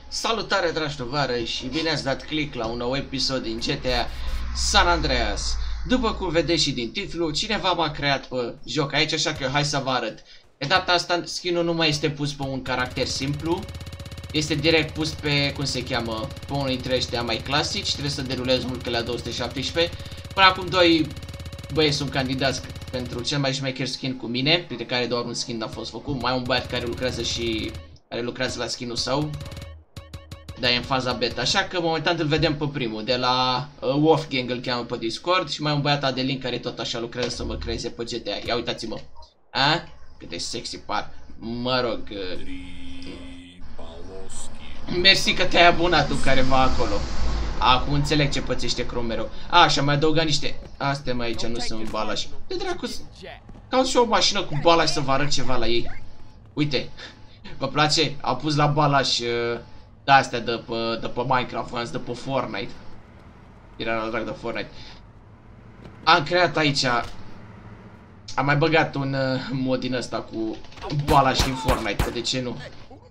Salutare, dragi tovarăși, și bine ați dat click la un nou episod din GTA San Andreas. După cum vedeți și din titlu, cineva m-a creat pe joc aici, așa că hai să vă arăt. De data asta skin-ul nu mai este pus pe un caracter simplu, este direct pus pe, cum se cheamă, pe unul dintre ăștia mai clasici. Trebuie să derulez mult că la 217. Până acum doi băieți sunt candidați pentru cel mai șmecher skin cu mine, printre care doar un skin a fost făcut. Mai un băiat care lucrează la skin-ul său. Dar e în faza beta, așa că momentan îl vedem pe primul, de la Wolfgang îl cheamă pe Discord. Și mai un băiat de link care tot așa lucrează să mă creeze pe GTA. Ia uitați-mă. A? Cât de sexy par. Mă rog. Mersi că te-ai abonat tu careva acolo. Acum înțeleg ce pățește Cromero. A, și am mai adăugat niște. Astea mai aici nu sunt balași. De dracu, caut și o mașină cu balași să vă arăt ceva la ei. Uite. Vă place? Au pus la balași de-astea de pe Minecraft, v-am zis, de pe Fortnite. Era la drag de Fortnite. Am creat aici. Am mai băgat un mod din ăsta cu balași din Fortnite, că de ce nu?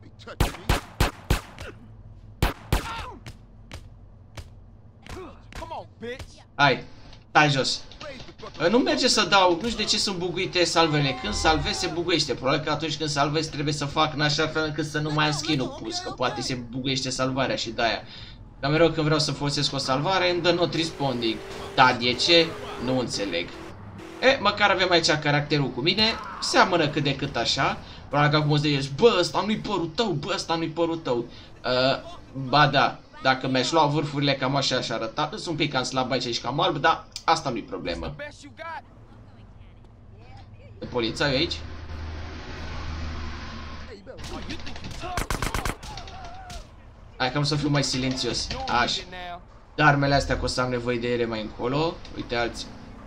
Hai, stai jos. Nu merge să dau, nu știu de ce sunt buguite salvele. Când salvezi se buguiește. Probabil că atunci când salvezi trebuie să fac în așa fel încât să nu mai am skin-ul pus, că poate se buguiește salvarea și de-aia. Dar mereu când vreau să folosesc o salvare îmi dă not responding. Da, de ce? Nu înțeleg. Măcar avem aici caracterul cu mine. Seamănă cât de cât așa. Probabil că acum o să zici, bă, ăsta nu-i părul tău, bă, ăsta nu-i părul tău. Ba da. Dacă mi-aș lua vârfurile cam așa aș arăta. Sunt un pic cam slab aici și cam alb, dar asta nu-i problemă. E polițaiul aici? Hai că am să fiu mai silențios. Așa. Dar armele astea că o să am nevoie de ele mai încolo. Uite alții.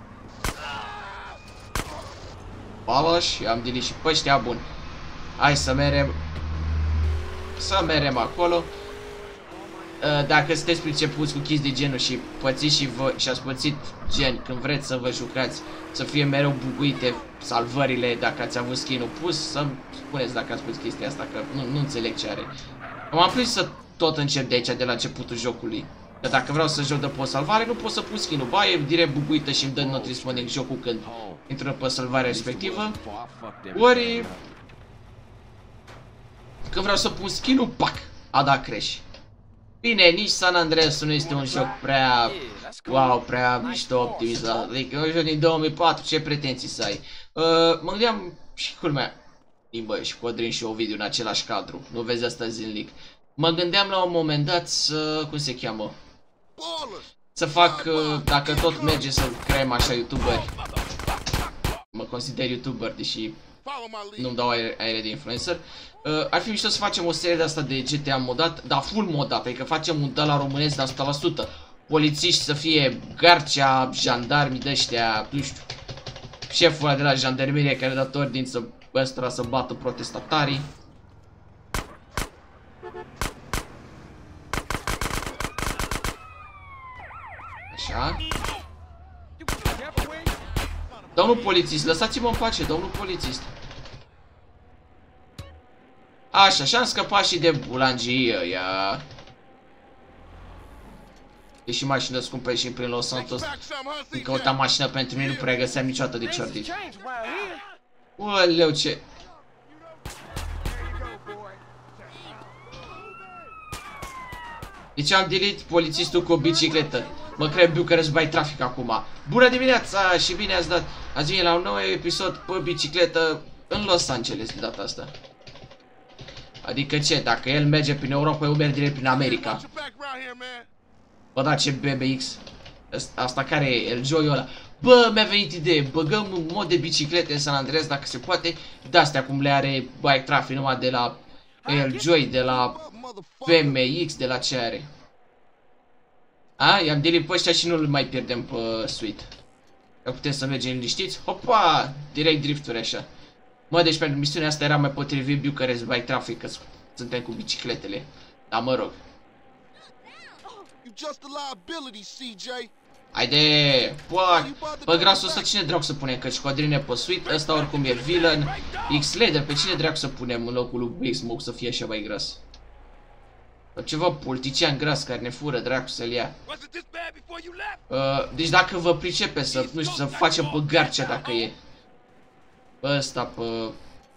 Balași, am dilit și pe ăștia, bun. Hai să merem. Să merem acolo. Dacă sunteți pricepuți cu chestii de genul și pățiți și ați pățit gen când vreți să vă jucați, să fie mereu buguite salvările dacă ați avut skin-ul pus, să spuneți dacă ați pus chestia asta, că nu înțeleg ce are. M-am prins să tot încep de aici, de la începutul jocului. Dar dacă vreau să joc de pe o salvare, nu pot să pun skin-ul. Ba, e direct buguită și îmi dă not responding jocul când intră pe salvarea respectivă. Ori când vreau să pun skin-ul, pac, a dat crash. Bine, nici San Andreas nu este un joc prea, wow, prea mișto optimizat. Adică un joc din 2004, ce pretenții să ai? Mă gândeam și culmea, băi, și Codrin și Ovidiu în același cadru, nu vezi asta zilnic. Mă gândeam la un moment dat să, cum se cheamă? Să fac, dacă tot merge să creăm așa youtuberi. Mă consider youtuber, deși nu-mi dau aere de influencer. Ar fi mișto să facem o serie de asta de GTA modat, dar full modat, adică facem un la românesc de 100%. Polițiști să fie Garcea, jandarmi de-ăștia, nu știu, șeful ăla de la jandarmerie care dă ordin să ăstora să bată protestatarii. Așa. Domnul polițist, lăsați-mă în pace, domnul polițist. Așa, și-am scăpat și de bulangii ăia. Deși mașină scumpă și prin Los Santos. Când căutam mașină pentru mine, nu prea găseam niciodată de ciordit. Ualeu, ce... Deci am delete polițistul cu o bicicletă. Mă cred Bucharest by Traffic acum. Bună dimineața și bine ați dat. Azi vine la un nou episod pe bicicletă în Los Angeles de data asta. Adică ce? Dacă el merge prin Europa, eu merg direct prin America. Bă, da, ce BMX. Asta care e? El Joy ăla. Bă, mi-a venit idee. Băgăm un mod de biciclete în San Andreas, dacă se poate. De-astea cum le are Bike Traffic, numai de la El Joy, de la BMX, de la ce are. I-am delete pe ăștia și nu-l mai pierdem pe suite. Că putem să mergem liniștiți. Hopa! Direct drifturi așa. Mă, deci pentru misiunea asta era mai potrivit Bucharest by Traffic, că suntem cu bicicletele. Dar mă rog. Haide! Bă, grasul ăsta cine dracu să punem? Căci Codrine pe suite, ăsta oricum e villain. X-Leader, pe cine dracu să punem în locul lui Big Smoke să fie așa mai gras? Ceva politician gras care ne fură, dracu să-l ia. Deci dacă vă pricepe să, nu știu, să facem pe Garcea dacă e. Pe ăsta, pe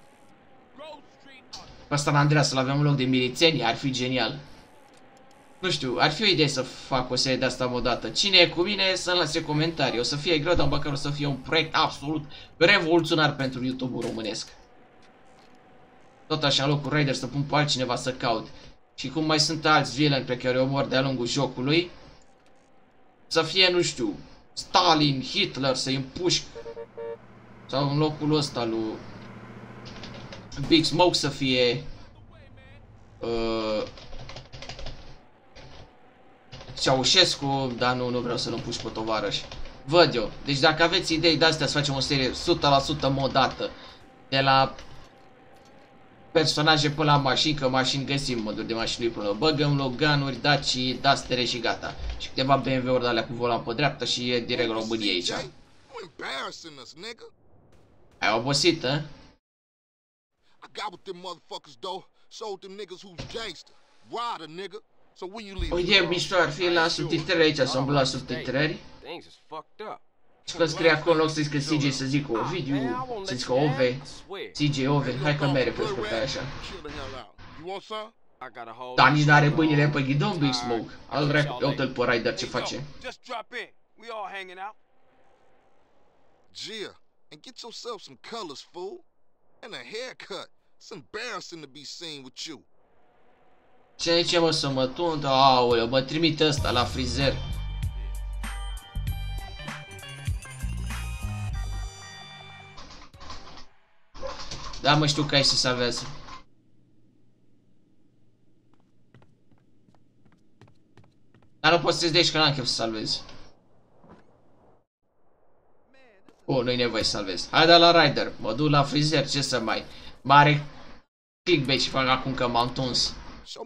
ăsta în Andreea să-l avem în loc de milițeni, ar fi genial. Nu știu, ar fi o idee să fac o serie de asta odată. Cine e cu mine să-mi lase comentarii. O să fie greu, dar măcar o să fie un proiect absolut revoluționar pentru YouTube-ul românesc. Tot așa, în locul Raider să pun pe altcineva să caut. Și cum mai sunt alți villaini pe care o omor de-a lungul jocului, să fie, nu știu, Stalin, Hitler, să-i împușc. Sau în locul ăsta lui Big Smoke să fie Ceaușescu, dar nu vreau să-l împușc pe tovarăș. Văd eu. Deci dacă aveți idei de-astea să facem o serie 100% modată. De la personaje până la mașini, că mașini găsim moduri de mașini până. Băgăm Loganuri, Daci, Dastere și gata. Și câteva BMW-uri de alea cu volan pe dreapta și e direct România aici. Ai obosit, a? O idee mișto ar fi la subtitrări aici, să umblu la subtitrări. Și că scrie acolo în loc să zică CJ să zică Ovidiu, să zică Ove, CJ Ove, hai că mere pe scurtă așa. Dar nici n-are băinile pe ghidon Big Smoke. Al dracu, uite-l pe Ryder ce face. Gia, and get yourself some colors, fool. And a haircut. It's embarrassing to be seen with you. Ce zice mă să mă tund? Aoleu, mă trimite ăsta la frizer. Da, mă, știu că aici se salvează. Dar nu poți să-ți deci că n-am chef să salvezi. Nu-i nevoie să salvezi. Hai da la Rider, mă duc la frizer, ce să mai... Mare clickbait și fac acum că m-am tuns.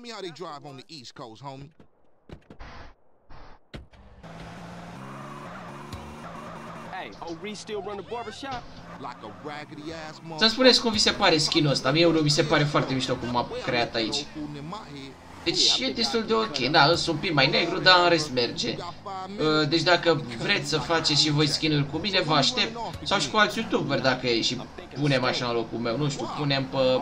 Să-mi spuneți cum vi se pare skin-ul ăsta. Mie unul mi se pare foarte mișto cum m-a creat aici. Deci e destul de ok, da, sunt un pic mai negru, dar în rest merge. Deci dacă vreți să faceți și voi skin-uri cu mine, vă aștept. Sau și cu alți youtuberi dacă e și punem așa în locul meu, nu știu, punem pe...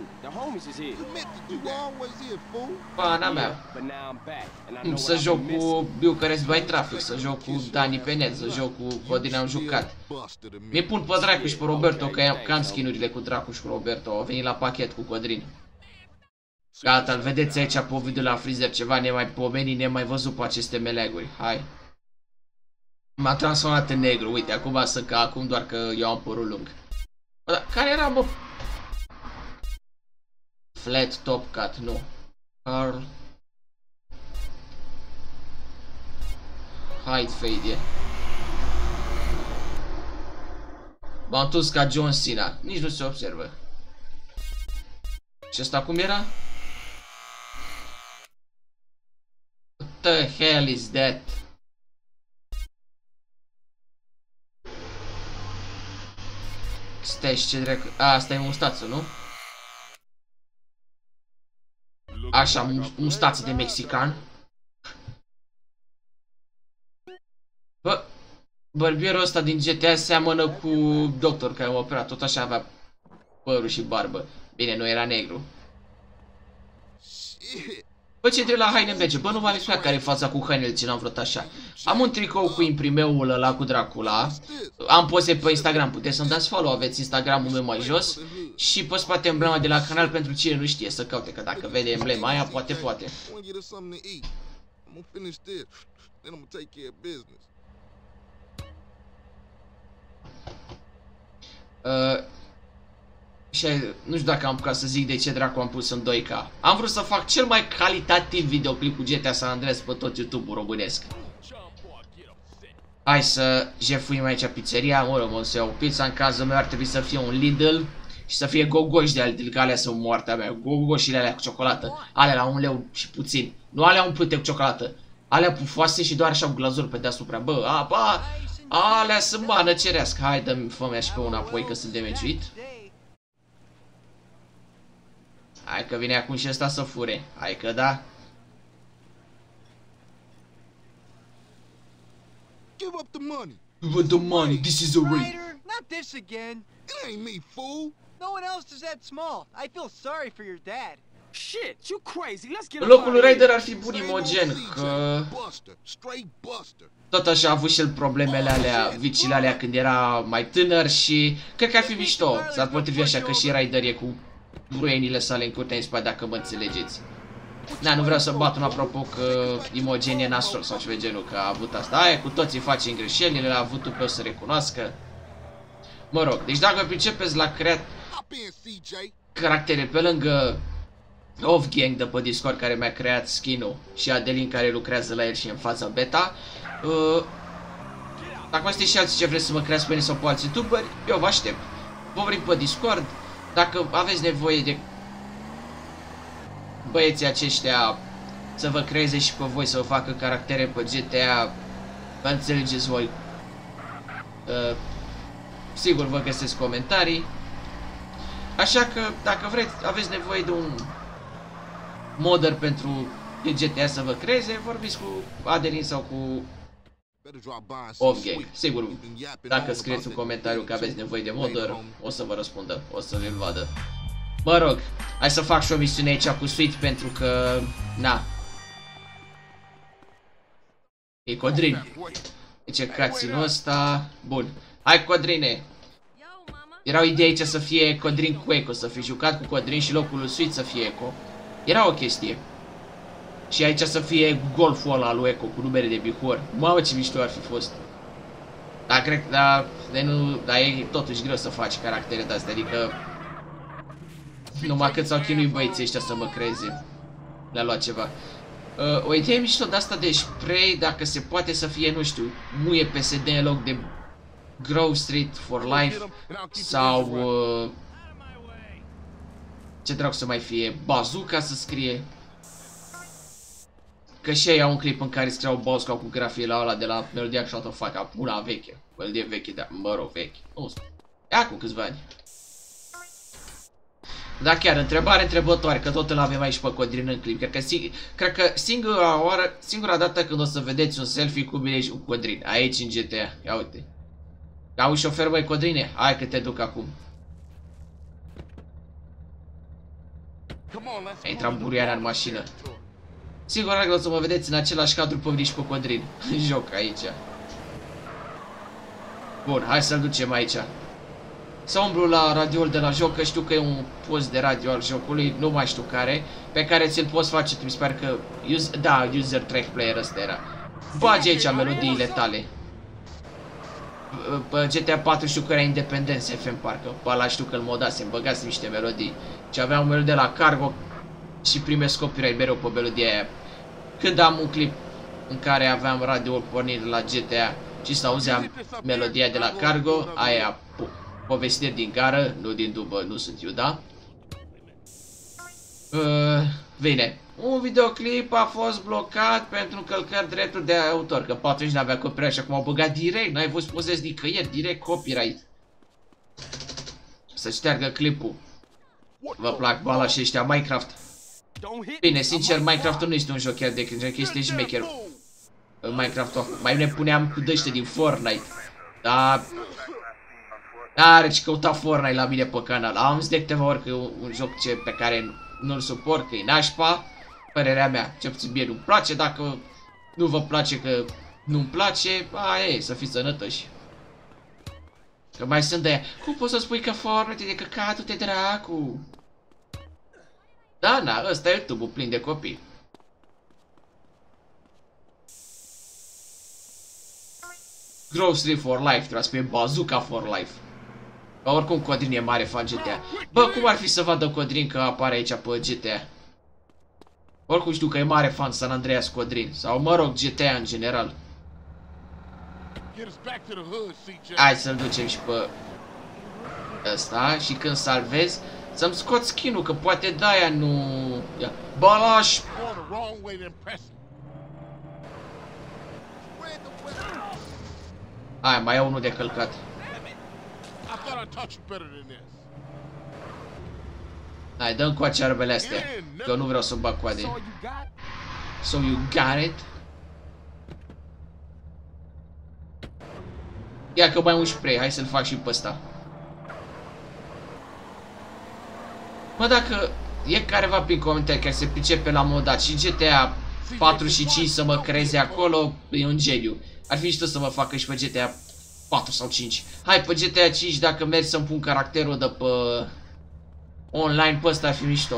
Pana mea. Să joc cu Bucharest by Traffic, să joc cu Dani pe net, să joc cu Codin am jucat. Mi pun pe Dracu și pe Roberto, că am skin-urile cu Dracu și cu Roberto, au venit la pachet cu Codrin. Gata, îl vedeți aici pe video la frizer, ceva nemaipomenit, nemai văzut pe aceste meleaguri. Hai. M-a transformat în negru, uite, acum sunt ca acum, doar că eu am părul lung. Bă, dar care era, bă? Flat top cut, nu. Carl. Hide fade e. M-am dus ca John Cena, nici nu se observă. Și ăsta cum era? What the hell is that? Stai, ce dracu... Asta e mustață, nu? Așa, mustață de mexican. Bă, bărbierul ăsta din GTA seamănă cu doctor care m-a operat. Tot așa avea părul și barbă. Bine, nu era negru. Bă, ce trebuie la haine merge? Bă, nu v-am explicat care e fața cu hainele, ce n-am vrut așa. Am un tricou cu imprimeul ăla cu Dracula. Am poze pe Instagram, puteți să-mi dați follow, aveți Instagramul meu mai jos. Și pe spate emblema de la canal pentru cine nu știe să caute, că dacă vede emblema aia, poate. Și nu știu dacă am apucat să zic de ce dracu am pus în 2K. Am vrut să fac cel mai calitativ videoclip cu GTA San Andreas pe tot YouTube-ul românesc. Hai să jefuim aici pizzeria. Mă rog, o să iau pizza. În cazul meu ar trebui să fie un Lidl și să fie gogoși de ale Lidl, că alea sunt moartea mea. Gogoșile alea cu ciocolată. Alea la 1 leu și puțin. Nu alea umplute cu ciocolată. Alea pufoase și doar așa cu glazură pe deasupra. Bă, alea sunt mană cerească. Hai, dă-mi fă-mea și pe una apoi că sunt demeciuit. Hai că vine acum și ăsta să fure. Hai că da. give up the money. Give up the money. This is a raid. Ryder, not this again. It ain't me, fool. No one else is that small. I feel sorry for your dad. Shit, you crazy. Let's get În locul lui Ryder ar fi bun Imogen, că Buster, straight Buster. tot așa a avut și el problemele alea, vicile alea când era mai tânăr și cred că ar fi mișto. S-ar potrivi așa că și Ryder e cu ruinile sale în curtea în spate, dacă mă înțelegeți. Na, nu vreau să bat un apropo că Imogen e nasol sau ceva genul, că a avut asta. Aia, cu toții facem greșeli, le-a avut tu pe o să recunoască. Mă rog, deci dacă pricepeți la creat Hop in, CJ. caractere pe lângă Off-Gang de pe Discord, care mi-a creat skin-ul, și Adelin, care lucrează la el și în fața beta, dacă sunteți și alții ce vreți să mă creați pe mine sau pe alți youtuberi, eu vă aștept. Vă vorbim pe Discord. Dacă aveți nevoie de băieții aceștia să vă creeze și pe voi să vă facă caractere pe GTA, vă înțelegeți voi, sigur vă găsesc comentarii. Așa că dacă vreți, aveți nevoie de un modder pentru GTA să vă creeze, vorbiți cu Adelin sau cu Off-Gang. Sigur, dacă scrieți un comentariu că aveți nevoie de modder, o să vă răspundă, o să vi-l vadă. Mă rog, hai să fac și o misiune aici cu Sweet, pentru că, na, e Codrin. Deci cutscene-ul ăsta, bun. Hai, Codrine! Era o idee aici să fie Codrin cu Echo, să fi jucat cu Codrin și locul lui Sweet să fie Echo. Era o chestie. Și aici să fie golful ăla lui Echo cu numere de bihor. Mamă, ce mișto ar fi fost. Dar cred că, dar e totuși greu să faci caractere de-astea, adică numai cât s-au chinuit băieții ăștia să mă creeze. Le-a luat ceva. O idee mișto de asta de spray, dacă se poate să fie, nu știu, muie PSD în loc de Grove Street for Life sau ce dracu să mai fie, Bazooka să scrie. Că și ei au un clip în care scriau Bazooka cu grafiela ăla de la Melodia Shot of Fuck, una veche, melodie veche, dar mă rog, veche, nu știu, e acum câțiva ani. Da, chiar, întrebare întrebătoare, că tot îl avem aici pe Codrin în clip. Cred că singura dată când o să vedeți un selfie cu mine și cu Codrin, aici în GTA, ia uite. Auzi șofer, băi, Codrine, hai că te duc acum. A intrat Buriana în mașină. Sigur că o să mă vedeți în același cadru pe mine și pe Codrin. În joc aici. Bun, hai să-l ducem aici. Să umblu la radioul de la joc, că știu că e un post de radio al jocului, nu mai știu care, pe care ți-l poți face, mi se pare că, da, user track player ăsta era. Bagi aici melodiile tale. Pe GTA 4 știu că era Independence FM, parcă, pe ăla știu că îl modasem, băgasem niște melodii. Și aveam o melodie la Cargo și primesc copyright mereu pe melodia aia. Când am un clip în care aveam radioul pornit la GTA și să auzeam melodia de la Cargo, aia, povestiri din gară, nu din dubă, nu sunt eu, da? Bine, un videoclip a fost blocat pentru încălcări drepturi de autor, că 40 n-avea copyright și acum au băgat direct, n-ai fost pozezi nicăieri, direct copyright. Să șteargă clipul. Vă plac bala și ăștia Minecraft. Bine, sincer, Minecraft-ul nu este un joc chiar de când este șmecher. Minecraft-ul, mai ne puneam cu dăște din Fortnite. Dar are ce căuta Fortnite la mine pe canal. Am zis de câteva ori că e un joc pe care nu-l suport, că e nașpa. Părerea mea, ce puțin bine nu-mi place. Dacă nu vă place că nu-mi place, aia e, să fiți sănătoși. Că mai sunt de aia. Cum poți să spui că Fortnite e de căcatul-te dracu? Da, na, ăsta e YouTube-ul plin de copii. Grove Street for Life, trebuie să fie Bazooka for Life. Că oricum Codrin e mare fan GTA. Bă, cum ar fi să vadă Codrin că apare aici pe GTA? Oricum știu că e mare fan San Andreas Codrin. Sau mă rog, GTA în general. Hai să-l ducem și pe ăsta. Și când salvez, să-mi scot skin-ul, că poate de-aia nu... Balaș! Hai, mai e unul de călcat. Hai, dă-mi coace arbele astea, că eu nu vreau să bag coade. So you got it? Ia că mai un spray, hai să-l fac și pe ăsta. Mă, dacă e careva prin comentarii care se pricepe la modat și GTA 4 și 5 să mă creeze acolo, e un geniu. Ar fi mișto să mă facă și pe GTA 4 sau 5. Hai, pe GTA 5 dacă mergi să-mi pun caracterul de pe online, pe ăsta ar fi mișto.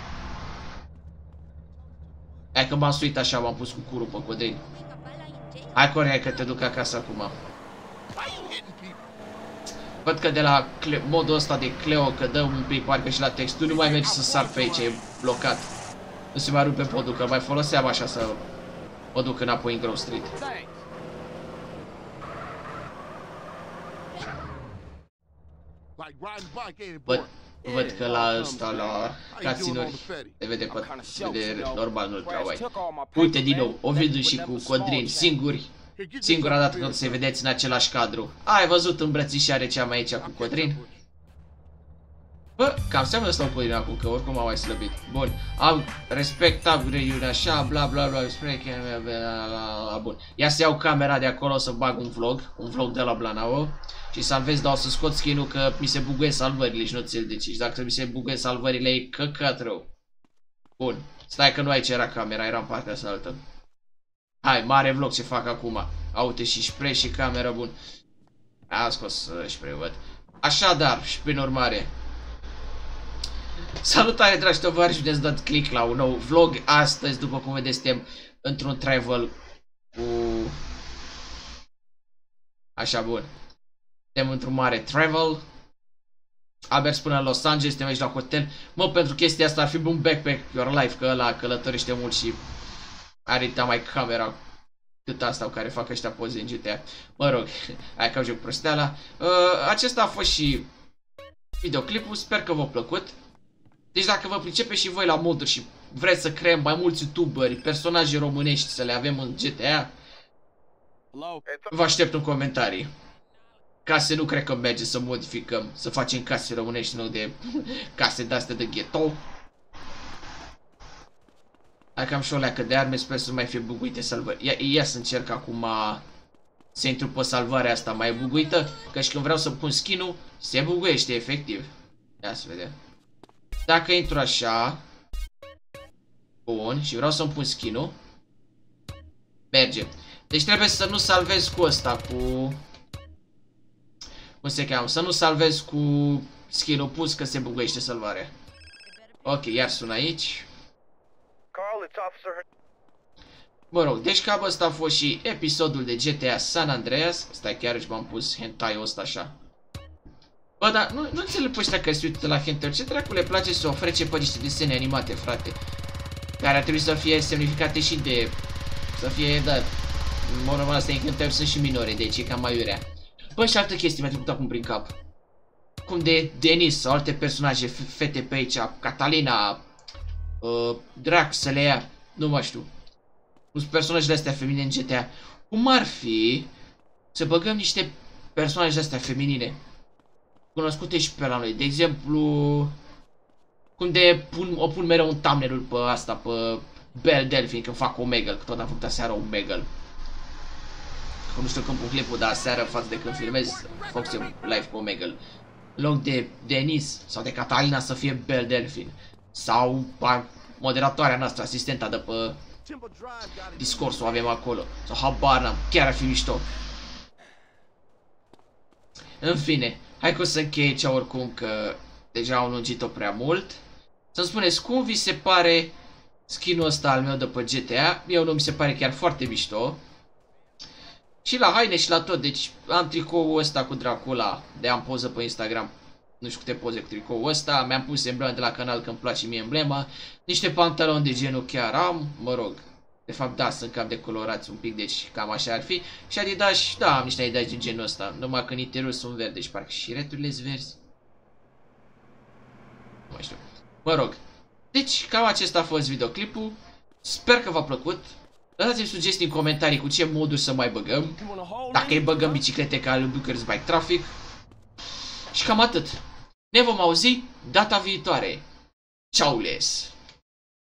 Hai că m-am suit așa, m-am pus cu curul pe codrini. Hai, Corea, că te duc acasă acum. Văd că de la modul ăsta de Cleo, că dă un pic parcă și la texturi, nu mai merge să sar pe aici, e blocat. Nu se mai rupe podul, că mai foloseam așa să mă duc înapoi în Grove Street. Văd că la ăsta, la casinuri, se vede normal, nu-l prea ai. Uite din nou, Ovidiu și cu Codrin, singura dată când se vedeți în același cadru. Ai văzut îmbrățișare ce am aici cu Codrin? Bă, cam seamănă stau Codrin acum, că oricum am mai slăbit. Bun, am respect upgrade-uri așa, bla bla bla, bun. Ia să iau camera de acolo să bag un vlog de la Blanao. Și salvez, dar o să scot skin-ul că mi se buguie salvările și nu ți-l decizi. Dacă mi se buguie salvările e căcat rău. Bun, stai că nu aici era camera, era în partea asta altă. Hai, mare vlog ce fac acum. Uite și spray și camera, bun. Am scos spray-ul, văd. Așadar, și prin urmare. Salutare, dragi tovarăși, bine ați dat click la un nou vlog. Astăzi, după cum vedeți, suntem într-un travel cu... Așa, bun. Suntem într-un mare travel. Am mers până în Los Angeles, suntem aici la hotel. Mă, pentru chestia asta ar fi un backpack your life, că ăla călătorește mult și are mai camera cât asta care fac ăștia poze în GTA. Mă rog, hai că joc prosteala. Acesta a fost și videoclipul, sper că v-a plăcut. Deci dacă vă pricepe și voi la moduri și vreți să creăm mai mulți youtuberi, personaje românești să le avem în GTA, vă aștept în comentarii. Case nu cred că merge să modificăm, să facem case românești, nu de case de-astea de ghetto. Hai că am și o leacă de arme, sper să nu mai fie buguite salvări. Ia să încerc acum să intru pe salvarea asta mai buguită, că și când vreau să pun skin-ul, se buguiește efectiv. Ia să vedem. Dacă intru așa, bun, și vreau să-mi pun skin-ul, merge. Deci trebuie să nu salvez cu ăsta, cu... Cum se cheamă? Să nu salvez cu skin-ul pus, că se buguiește salvarea. Ok, iar sună aici. Mă rog, deci cam ăsta a fost și episodul de GTA San Andreas. Stai, chiar și m-am pus hentai-ul ăsta așa. Bă, dar nu înțeleg pe ăștia că se uită la hentai. Ce dracu le place să ofrece pe niște desene animate, frate? Care ar trebui să fie semnificate și de... Să fie, da... Mă, normal, astea în hentai sunt și minore, deci e cam mai iurea. Bă, și altă chestie mi-a trecut acum prin cap. Cum de Denis sau alte personaje, fete pe aici, Catalina, Drac să le ia, nu mai știu. Sunt personajele astea feminine în GTA. Cum ar fi să băgăm niște personaje astea feminine cunoscute și pe la noi? De exemplu, cum de o pun mereu un thumbnail pe asta, pe Belle Delphine când fac Omegle, că tot am făcut aseară Omegle. Nu știu când pun clipul, dar aseară față de când filmez, fac live pe Omegle. În loc de Denis sau de Catalina să fie Belle Delphine. Sau moderatoarea noastră, asistenta de pe Discord, o avem acolo. Sau habar n-am, chiar ar fi mișto. În fine, hai că o să închei aici oricum, că deja au lungit-o prea mult. Să-mi spuneți cum vi se pare skin-ul ăsta al meu de pe GTA. Eu nu mi se pare chiar foarte mișto. Și la haine și la tot, deci am tricoul ăsta cu Dracula, de am poză pe Instagram. Nu știu câte poze cu tricoul ăsta, mi-am pus emblema de la canal că îmi place mie emblema. Niște pantaloni de genul chiar am, mă rog. De fapt da, sunt cam decolorați un pic, deci cam așa ar fi. Și Adidas, da, am niște Adidas din genul ăsta, numai că interiorul sunt verde și parcă și returile sunt verzi. Nu mai știu. Mă rog, deci cam acesta a fost videoclipul. Sper că v-a plăcut. Lăsați-mi sugestii în comentarii cu ce moduri să mai băgăm. Dacă îi băgăm biciclete ca lui Bucharest Bike Traffic. Și cam atât. Ne vom auzi data viitoare. Ciao les!